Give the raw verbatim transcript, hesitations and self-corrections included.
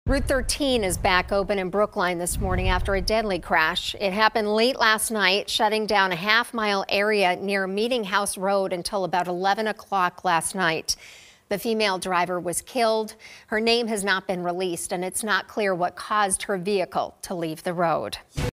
Route thirteen is back open in Brookline this morning after a deadly crash. It happened late last night, shutting down a half mile area near Meeting House Road until about eleven o'clock last night. The female driver was killed. Her name has not been released, and it's not clear what caused her vehicle to leave the road.